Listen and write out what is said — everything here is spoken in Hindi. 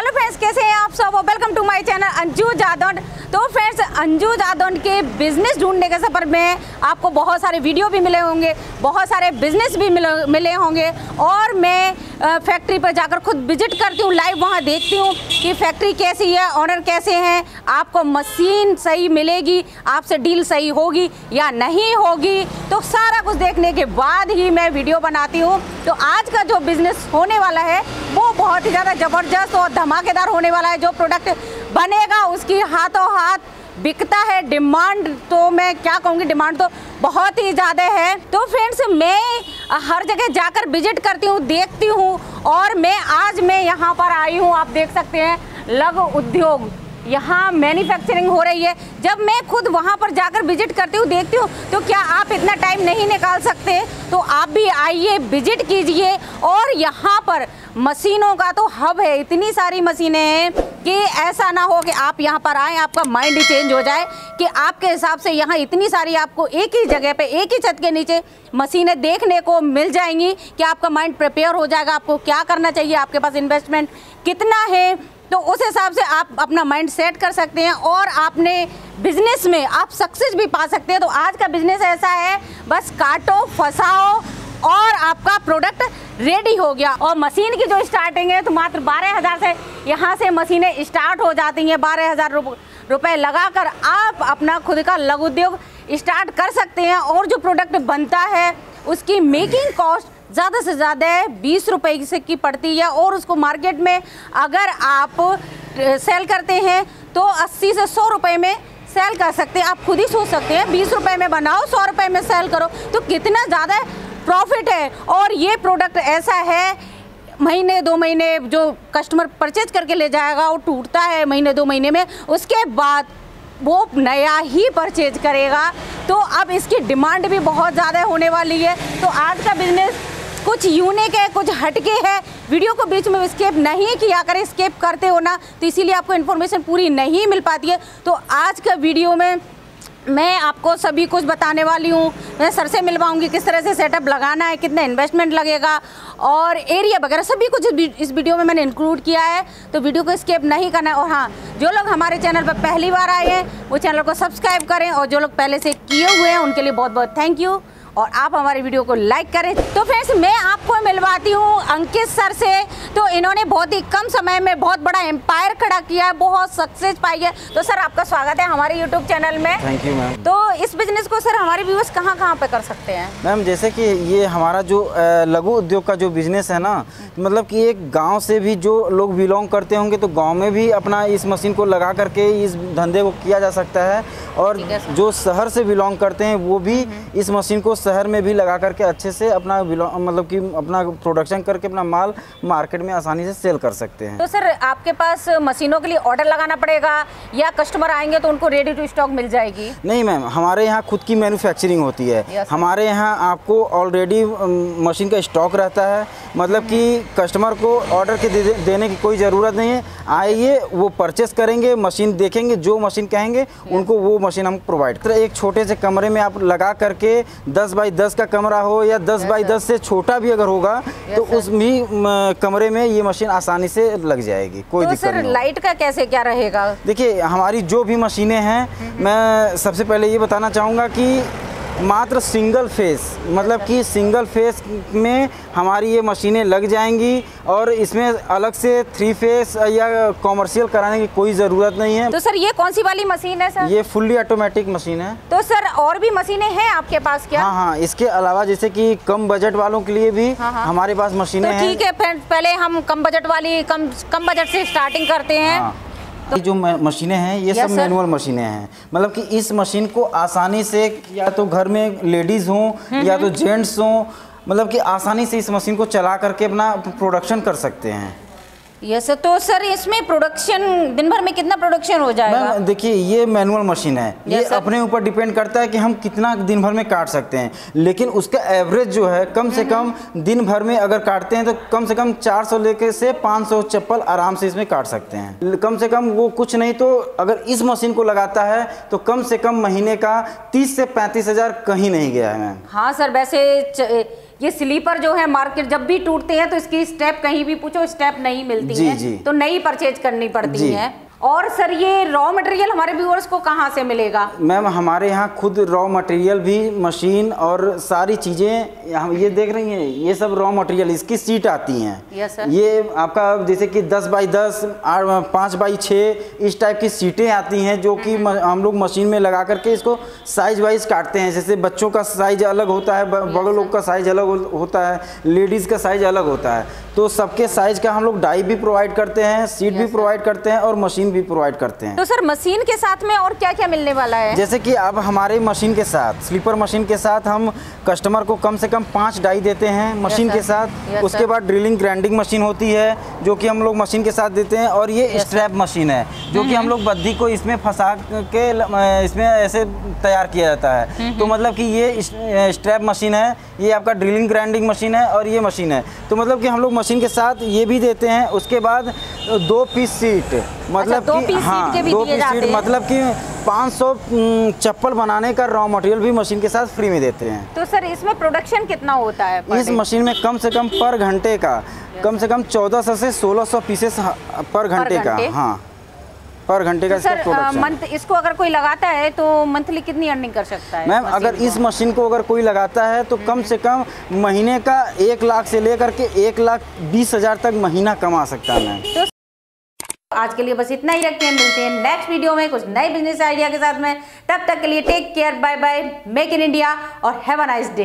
हेलो फ्रेंड्स, कैसे हैं आप सब? Welcome to my channel Anju Jadaun. तो फ्रेंड्स, अंजू जादौन के बिजनेस ढूंढने के सफ़र में आपको बहुत सारे वीडियो भी मिले होंगे, बहुत सारे बिजनेस भी मिले होंगे और मैं फैक्ट्री पर जाकर खुद विजिट करती हूँ, लाइव वहाँ देखती हूँ कि फैक्ट्री कैसी है, ऑनर कैसे हैं, आपको मशीन सही मिलेगी, आपसे डील सही होगी या नहीं होगी। तो सारा कुछ देखने के बाद ही मैं वीडियो बनाती हूँ। तो आज का जो बिज़नेस होने वाला है वो बहुत ही ज़्यादा ज़बरदस्त और धमाकेदार होने वाला है। जो प्रोडक्ट बनेगा उसकी हाथों हाथ बिकता है। डिमांड तो मैं क्या कहूँगी, डिमांड तो बहुत ही ज़्यादा है। तो फ्रेंड्स, मैं हर जगह जाकर विजिट करती हूँ, देखती हूँ और आज मैं यहाँ पर आई हूँ। आप देख सकते हैं लघु उद्योग, यहाँ मैन्युफैक्चरिंग हो रही है। जब मैं खुद वहाँ पर जाकर विजिट करती हूँ, देखती हूँ, तो क्या आप इतना टाइम नहीं निकाल सकते? तो आप भी आइए, विजिट कीजिए। और यहाँ पर मशीनों का तो हब है, इतनी सारी मशीनें हैं कि ऐसा ना हो कि आप यहाँ पर आएँ आपका माइंड ही चेंज हो जाए कि आपके हिसाब से यहाँ इतनी सारी आपको एक ही जगह पे, एक ही छत के नीचे मशीनें देखने को मिल जाएंगी कि आपका माइंड प्रिपेयर हो जाएगा। आपको क्या करना चाहिए, आपके पास इन्वेस्टमेंट कितना है, तो उस हिसाब से आप अपना माइंड सेट कर सकते हैं और आपने बिजनेस में आप सक्सेस भी पा सकते हैं। तो आज का बिजनेस ऐसा है, बस काटो, फंसाओ और आपका प्रोडक्ट रेडी हो गया। और मशीन की जो स्टार्टिंग है तो मात्र 12,000 से यहाँ से मशीनें स्टार्ट हो जाती हैं। 12,000 रुपये लगाकर आप अपना खुद का लघु उद्योग स्टार्ट कर सकते हैं। और जो प्रोडक्ट बनता है उसकी मेकिंग कॉस्ट ज़्यादा से ज़्यादा 20 रुपये से की पड़ती है और उसको मार्केट में अगर आप सेल करते हैं तो 80 से 100 रुपये में सेल कर सकते हैं। आप खुद ही सोच सकते हैं, 20 रुपये में बनाओ, 100 रुपये में सेल करो, तो कितना ज़्यादा प्रॉफिट है। और ये प्रोडक्ट ऐसा है, महीने 2 महीने जो कस्टमर परचेज करके ले जाएगा वो टूटता है महीने 2 महीने में, उसके बाद वो नया ही परचेज करेगा। तो अब इसकी डिमांड भी बहुत ज़्यादा होने वाली है। तो आज का बिजनेस कुछ यूनिक है, कुछ हटके है। वीडियो को बीच में स्किप नहीं किया करें, स्किप करते हो ना तो इसीलिए आपको इन्फॉर्मेशन पूरी नहीं मिल पाती है। तो आज का वीडियो में मैं आपको सभी कुछ बताने वाली हूँ। मैं सर से मिलवाऊंगी किस तरह से सेटअप लगाना है, कितना इन्वेस्टमेंट लगेगा और एरिया वगैरह सभी कुछ इस वीडियो में मैंने इंक्लूड किया है। तो वीडियो को स्किप नहीं करना है। और हाँ, जो लोग हमारे चैनल पर पहली बार आए हैं वो चैनल को सब्सक्राइब करें और जो लोग पहले से किए हुए हैं उनके लिए बहुत बहुत थैंक यू और आप हमारे वीडियो को लाइक करें। तो फ्रेंड्स, मैं आपको मिलवाती हूँ अंकित सर से। तो इन्होंने बहुत ही कम समय में बहुत बड़ा एम्पायर खड़ा किया है, बहुत सक्सेस पाई है। तो सर, आपका स्वागत है हमारे यूट्यूब चैनल में। Thank you ma'am. तो इस बिजनेस को सर हमारे व्यूअर्स कहाँ पे कर सकते हैं? मैम, जैसे कि ये हमारा जो लघु उद्योग का जो बिजनेस है ना, मतलब कि एक गांव से भी जो लोग बिलोंग करते होंगे तो गांव में भी अपना इस मशीन को लगा करके इस धंधे को किया जा सकता है। और जो शहर से बिलोंग करते हैं वो भी इस मशीन को शहर में भी लगा करके अच्छे से अपना मतलब कि अपना प्रोडक्शन करके अपना माल मार्केट में आसानी से सेल कर सकते हैं। तो सर, आपके पास मशीनों के लिए ऑर्डर लगाना पड़ेगा या कस्टमर आएंगे तो उनको रेडी टू स्टॉक मिल जाएगी? नहीं मैम, हमारे यहाँ खुद की मैन्युफैक्चरिंग होती है। हमारे यहाँ आपको ऑलरेडी मशीन का स्टॉक रहता है, मतलब कि कस्टमर को ऑर्डर के देने की कोई ज़रूरत नहीं है। आइए, वो परचेस करेंगे, मशीन देखेंगे, जो मशीन कहेंगे उनको वो मशीन हम प्रोवाइड करें। एक छोटे से कमरे में आप लगा करके 10 बाई 10 का कमरा हो या 10 बाई 10 से छोटा भी अगर होगा तो उस भी कमरे में ये मशीन आसानी से लग जाएगी, कोई दिक्कत नहीं। सर, लाइट का कैसे क्या रहेगा? देखिए, हमारी जो भी मशीनें हैं, मैं सबसे पहले ये बताना चाहूँगा कि मात्र सिंगल फेस, मतलब कि सिंगल फेस में हमारी ये मशीनें लग जाएंगी और इसमें अलग से 3 फेस या कॉमर्शियल कराने की कोई ज़रूरत नहीं है। तो सर, ये कौन सी वाली मशीन है सर? ये फुल्ली ऑटोमेटिक मशीन है। तो सर, और भी मशीनें हैं आपके पास क्या? हाँ, इसके अलावा जैसे कि कम बजट वालों के लिए भी हमारे पास मशीनें हैं। ठीक है, पहले हम कम बजट वाली कम बजट से स्टार्टिंग करते हैं। ये जो मशीनें हैं ये सब मैनुअल मशीनें हैं, मतलब कि इस मशीन को आसानी से या तो घर में लेडीज़ हों या तो जेंट्स हों, मतलब कि आसानी से इस मशीन को चला करके अपना प्रोडक्शन कर सकते हैं। यस। तो सर, इसमें प्रोडक्शन दिन भर में कितना प्रोडक्शन हो जाएगा? देखिए, ये मैनुअल मशीन है, ये अपने ऊपर डिपेंड करता है कि हम कितना दिन भर में काट सकते हैं, लेकिन उसका एवरेज जो है कम से कम दिन भर में अगर काटते हैं तो कम से कम 400 लेके से 500 चप्पल आराम से इसमें काट सकते हैं। कम से कम वो कुछ नहीं तो अगर इस मशीन को लगाता है तो कम से कम महीने का 30 से 35 हज़ार कहीं नहीं गया है मैम। हाँ सर, वैसे ये स्लीपर जो है मार्केट जब भी टूटते हैं तो इसकी स्टेप कहीं भी पूछो स्टेप नहीं मिलती है, तो नई परचेज करनी पड़ती है। और सर ये रॉ मटेरियल हमारे व्यूअर्स को कहाँ से मिलेगा? मैम हमारे यहाँ खुद रॉ मटेरियल भी, मशीन और सारी चीज़ें हम ये देख रही हैं, ये सब रॉ मटेरियल, इसकी सीट आती हैं। Yes sir. ये आपका जैसे कि 10 बाई 10, 5 बाई 6 इस टाइप की सीटें आती हैं जो कि हम लोग मशीन में लगा करके इसको साइज वाइज काटते हैं। जैसे बच्चों का साइज अलग होता है, बड़े लोग का साइज अलग होता है, लेडीज़ का साइज अलग होता है, तो सबके साइज का हम लोग डाई भी प्रोवाइड करते हैं, सीट भी प्रोवाइड करते हैं और मशीन भी प्रोवाइड करते हैं। तो सर मशीन के साथ में और क्या क्या मिलने वाला है? जैसे कि अब हमारे मशीन के साथ, स्लीपर मशीन के साथ हम कस्टमर को कम से कम 5 डाई देते हैं मशीन के साथ। उसके बाद ड्रिलिंग ग्राइंडिंग मशीन होती है जो कि हम लोग मशीन के साथ देते हैं, और ये स्ट्रैप मशीन है जो कि हम लोग बद्धी को इसमें फंसा के इसमें ऐसे तैयार किया जाता है। तो मतलब कि ये स्ट्रैप मशीन है, ये आपका ड्रिलिंग ग्राइंडिंग मशीन है और ये मशीन है। तो मतलब कि हम लोग मशीन के साथ ये भी देते हैं। उसके बाद 2 पीस सीट, मतलब कि हाँ 2 पीस सीट, मतलब कि 500 चप्पल बनाने का रॉ मटेरियल भी मशीन के साथ फ्री में देते हैं। तो सर इसमें प्रोडक्शन कितना होता है इस मशीन में कम से कम पर घंटे का कम से कम 1400 से 1600 पीसेस पर घंटे का, हाँ पर घंटे का। सर मंथ इसको अगर कोई लगाता है तो मंथली कितनी अर्निंग कर सकता है? मैम अगर इस मशीन को अगर कोई लगाता है तो कम से कम महीने का 1 लाख से लेकर के 1,20,000 तक महीना कमा सकता है। मैम तो आज के लिए बस इतना ही रखते हैं, मिलते हैं नेक्स्ट वीडियो में कुछ नए बिजनेस आइडिया के साथ में। तब तक के लिए take care, bye bye, make in India और हैव अ नाइस डे।